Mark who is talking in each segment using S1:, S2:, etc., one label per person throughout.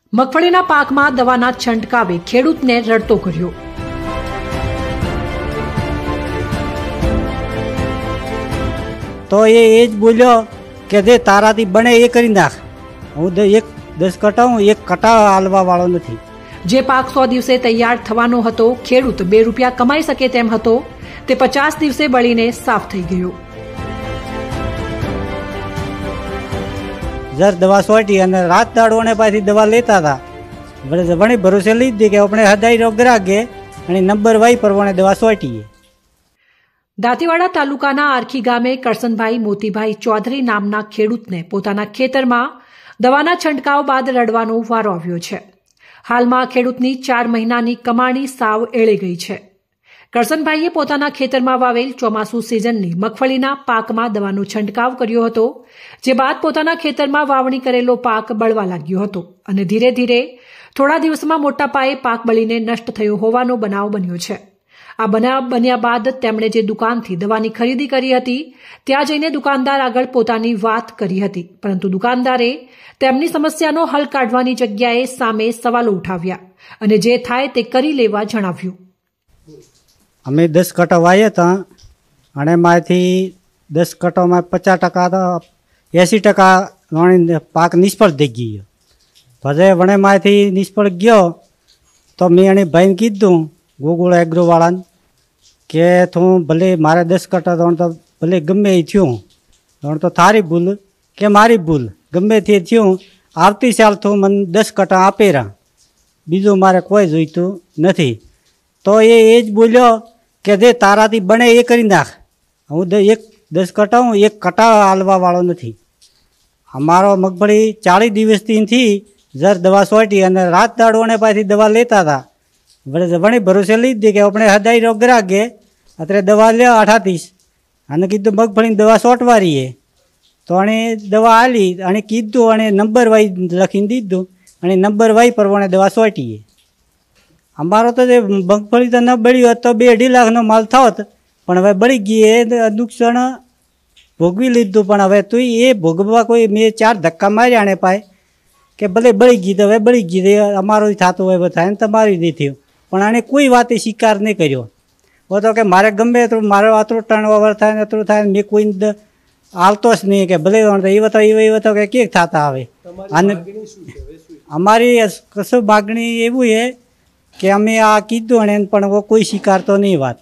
S1: મગફળીના પાકમાં દવાના છંટકાવે ખેડૂતને રડતો કર્યો।
S2: તો એ જ બોલ્યો કે જે તારાથી બને એ કરી નાખ, હું 10 કટા હું 1 કટા હાલવા વાળો નથી।
S1: જે પાક 100 દિવસે તૈયાર થવાનો હતો, ખેડૂત 2 રૂપિયા કમાઈ શકે તેમ હતો, તે 50 દિવસે બળીને સાફ થઈ ગયો।
S2: જર દવા સોટી અને રાત દાડોને પાછી દવા લેતા હતા, વણે ભરોસે લીધી કે આપણે હદાઈ રોગ રાગે અને નંબર વાઈ પ્રમાણે દવા સોટીએ।
S1: દાંતીવાડા તાલુકાના આરખી ગામે કરસનભાઈ મોતીભાઈ ચૌધરી નામના ખેડૂતને પોતાના ખેતરમાં દવાના છંટકાવ બાદ રડવાનો વારો આવ્યો છે। હાલમાં ખેડૂતની 4 મહિનાની કમાણી સાવ એળે ગઈ છે। કરસનભાઈએ પોતાના ખેતરમાં વાવેલ ચોમાસુ સિઝનની મગફળીના પાકમાં દવાનો છંટકાવ કર્યો હતો, જે બાદ પોતાના ખેતરમાં વાવણી કરેલો પાક બળવા લાગ્યો હતો અને ધીરે ધીરે થોડા દિવસમાં મોટા પાયે પાક બળીને નષ્ટ થયો હોવાનો બનાવ બન્યો છે। આ બનાવ બન્યા બાદ તેમણે જે દુકાનથી દવાની ખરીદી કરી હતી, ત્યાં જઈને દુકાનદાર આગળ પોતાની વાત કરી હતી, પરંતુ દુકાનદારે તેમની સમસ્યાનો હલ કાઢવાની જગ્યાએ સામે સવાલો ઉઠાવ્યા અને જે થાય તે કરી લેવા જણાવ્યું।
S2: અમે 10 કટા વાવ્યા હતા અને માંથી 10 કટામાં 50% 80% પાક નિષ્ફળ થઈ ગયો। પછી વણેમાંથી નિષ્ફળ ગયો તો મેં એને ભાઈને કીધું ગોગોળ એગ્રોવાળાને કે તું ભલે મારે 10 કટા ત્રણ તો ભલે ગમે એ થયું, ત્રણ તો તારી ભૂલ કે મારી ભૂલ ગમે તે થયું, આવતી સાલ તું મને 10 કટા આપેરા, બીજું મારે કોઈ જોઈતું નથી। તો એ જ બોલ્યો કે જે તારાથી બને એ કરી નાખ, હું 10 કટા હું 1 કટા હાલવા વાળો નથી। અમારો મગફળી 40 દિવસથી જર દવા સોટી અને રાત દાડોને પાછી દવા લેતા હતા, વણે ભરોસે લીધી કે આપણે હદાઈ રોગ રાગે અત્યારે દવા લે 38 અને કીધું મગફળીની દવા સોટવારીએ, તો અને દવા આલી અને કીધું અને નંબર વાઈ લખીને દીધું અને નંબર વાઈ પ્રમાણે દવા સોટીએ। અમારો તો જે મગફળી તો ન બળી હોત તો 2-2.5 લાખનો માલ થાત, પણ હવે બળી ગઈ એ નુકસાન ભોગવી લીધું। પણ હવે તું એ ભોગવવા કોઈ મેં 4 ધક્કા માર્યા ને પાય કે ભલે બળી ગઈ તો હવે બળી ગઈ, અમારું થતું હોય થાય ને તમારી નહીં થયું, પણ આને કોઈ વાતે સ્વીકાર નહીં કર્યો। वो तो के मारे गमे तो मारे आतरो टर्न ओवर था ने अतरो था मैं कोई आलतो ज नहीं के भले ये बताओ के केक थाता आवे। हमारी कसो मागणी एवं है कि अमे आ कीधुं ने पण वो कोई स्वीकारतो नहीं बात।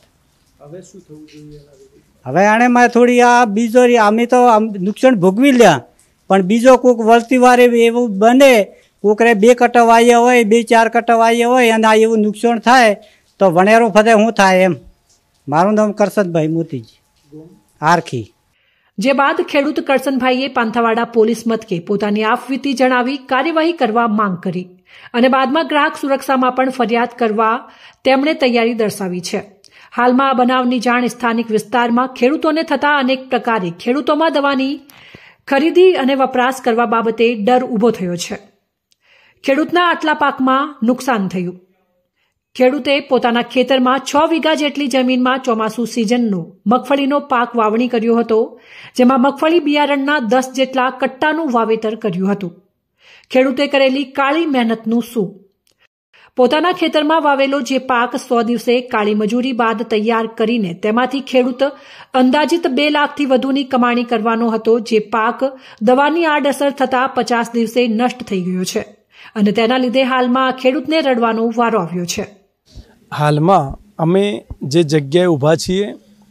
S2: हवे आने में थोड़ी आ बीजो अमे तो नुकसान भोगवी लिया, पण बीजो कोक वळती वारे एवं बने कोकरे 2 कटा वाया होय 2-4 कटा वाया होय अने आ एवं नुकसान थाय तो वणेरो फते हुं थाय एम। मारू नाम करसनभाई मोतीजी आरखी।
S1: जे बाद खेडूत करसनभाईए પાંથાવાડા પોલીસ મથકે પોતાની આપવીતી જણાવી કાર્યવાહી કરવા માંગ કરી અને બાદમાં ગ્રાહક સુરક્ષામાં પણ ફરિયાદ કરવા તેમણે તૈયારી દર્શાવી છે। હાલમાં આ બનાવની જાણ સ્થાનિક વિસ્તારમાં ખેડૂતોને થતા અનેક પ્રકારે ખેડૂતોમાં દવાની ખરીદી અને વપરાશ કરવા બાબતે ડર ઊભો થયો છે। ખેડૂતના આટલા પાકમાં નુકસાન થયું। ખેડૂતે પોતાના ખેતરમાં 6 વીઘા જેટલી જમીનમાં ચોમાસુ સિઝનનો મગફળીનો પાક વાવણી કર્યો હતો, જેમાં મગફળી બિયારણના 10 જેટલા કટ્ટાનું વાવેતર કર્યું હતું। ખેડૂતે કરેલી કાળી મહેનતનું શું? પોતાના ખેતરમાં વાવેલો જે પાક 100 દિવસે કાળી મજૂરી બાદ તૈયાર કરીને તેમાંથી ખેડૂત અંદાજિત 2 લાખથી વધુની કમાણી કરવાનો હતો, જે પાક દવાની આડઅસર થતા 50 દિવસે નષ્ટ થઈ ગયો છે અને તેના લીધે હાલમાં ખેડૂતને રડવાનો વારો આવ્યો છે।
S3: હાલમાં અમે જે જગ્યાએ ઊભા છીએ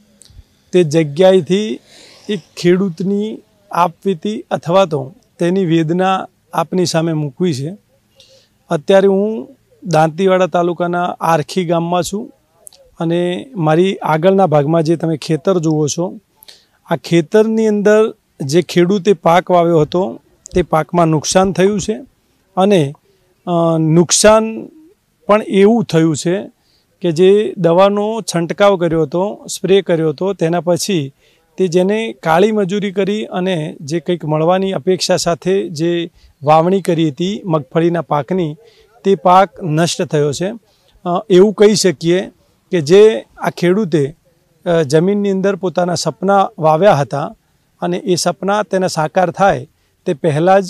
S3: તે જગ્યાએથી એક ખેડૂતની આપવીતી અથવા તો તેની વેદના આપની સામે મૂકવી છે। અત્યારે હું દાંતીવાડા તાલુકાના આરખી ગામમાં છું અને મારી આગળના ભાગમાં જે તમે ખેતર જુઓ છો, આ ખેતરની અંદર જે ખેડૂતે પાક વાવ્યો હતો તે પાકમાં નુકસાન થયું છે અને નુકસાન પણ એવું થયું છે કે જે દવાનો છંટકાવ કર્યો હતો, સ્પ્રે કર્યો હતો, તેના પછી તે જેને કાળી મજૂરી કરી અને જે કંઈક મળવાની અપેક્ષા સાથે જે વાવણી કરી હતી મગફળીના પાકની, તે પાક નષ્ટ થયો છે। એવું કહી શકીએ કે જે આ ખેડૂતે જમીનની અંદર પોતાના સપના વાવ્યા હતા અને એ સપના તેના સાકાર થાય તે પહેલાં જ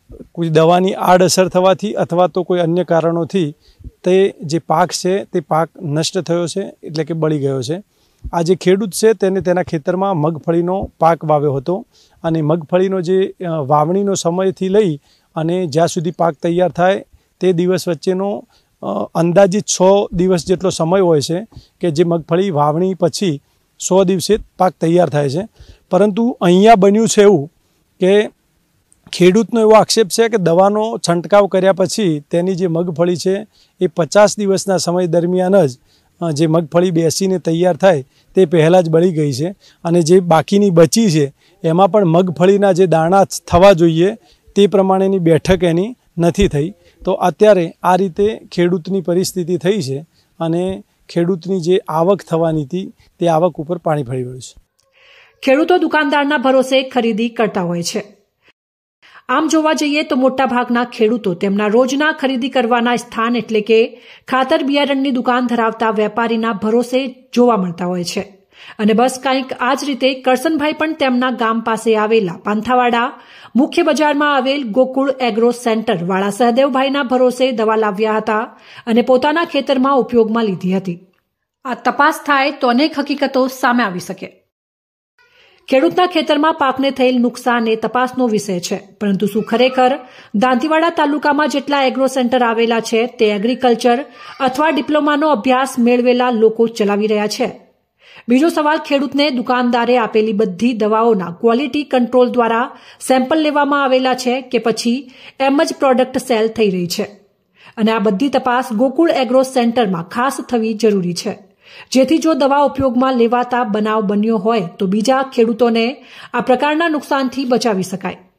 S3: કોઈ દવાની આડઅસર થવાથી અથવા તો કોઈ અન્ય કારણોથી તે જે પાક છે તે પાક નષ્ટ થયો છે, એટલે કે બળી ગયો છે. આ જે ખેડૂત છે તેને તેના ખેતરમાં મગફળીનો પાક વાવ્યો હતો અને મગફળીનો જે વાવણીનો સમયથી લઈ અને જ્યાં સુધી પાક તૈયાર થાય તે દિવસ વચ્ચેનો અંદાજિત 6 દિવસ જેટલો સમય હોય છે કે જે મગફળી વાવણી પછી 100 દિવસે પાક તૈયાર થાય છે. પરંતુ અહીંયા બન્યું છે એવું કે ખેડૂતનો એવો આક્ષેપ છે કે દવાનો છંટકાવ કર્યા પછી તેની જે મગફળી છે એ 50 દિવસના સમય દરમિયાન જ જે મગફળી બેસીને તૈયાર થાય તે પહેલાં જ બળી ગઈ છે અને જે બાકીની બચી છે એમાં પણ મગફળીના જે દાણા થવા જોઈએ તે પ્રમાણેની બેઠક એની નથી થઈ. તો અત્યારે આ રીતે ખેડૂતની પરિસ્થિતિ થઈ છે અને ખેડૂતની જે આવક થવાની હતી તે આવક ઉપર પાણી ફરી વળ્યું છે.
S1: ખેડૂતો દુકાનદારના ભરોસે ખરીદી કરતા હોય છે. આમ જોવા જઈએ તો મોટાભાગના ખેડૂતો તેમના રોજના ખરીદી કરવાના સ્થાન એટલે કે ખાતર બિયારણની દુકાન ધરાવતા વેપારીના ભરોસે જોવા મળતા હોય છે. અને બસ કંઈક આ જ રીતે કરસનભાઈ પણ તેમના ગામ પાસે આવેલા પાંથાવાડા મુખ્ય બજારમાં આવેલ ગોકુળ એગ્રો સેન્ટર વાળા સહદેવભાઈના ભરોસે દવા લાવ્યા હતા અને પોતાના ખેતરમાં ઉપયોગમાં લીધી હતી. આ તપાસ થાય તો અનેક હકીકતો સામે આવી શકે. ખેડૂતના ખેતરમાં પાકને થયેલ નુકસાન એ તપાસનો વિષય છે, પરંતુ શું ખરેખર દાંતીવાડા તાલુકામાં જેટલા એગ્રો સેન્ટર આવેલા છે તે એગ્રીકલ્ચર અથવા ડિપ્લોમાનો અભ્યાસ મેળવેલા લોકો ચલાવી રહ્યા છે? બીજો સવાલ, ખેડૂતને દુકાનદારે આપેલી બધી દવાઓના ક્વોલિટી કંટ્રોલ દ્વારા સેમ્પલ લેવામાં આવેલા છે કે પછી એમ જ પ્રોડક્ટ સેલ થઈ રહી છે? અને આ બધી તપાસ ગોકુળ એગ્રો સેન્ટરમાં ખાસ થવી જરૂરી છે, જેથી જો દવા ઉપયોગમાં લેવાતા બનાવ બન્યો હોય તો બીજા ખેડૂતોને આ પ્રકારના નુકસાનથી બચાવી શકાય.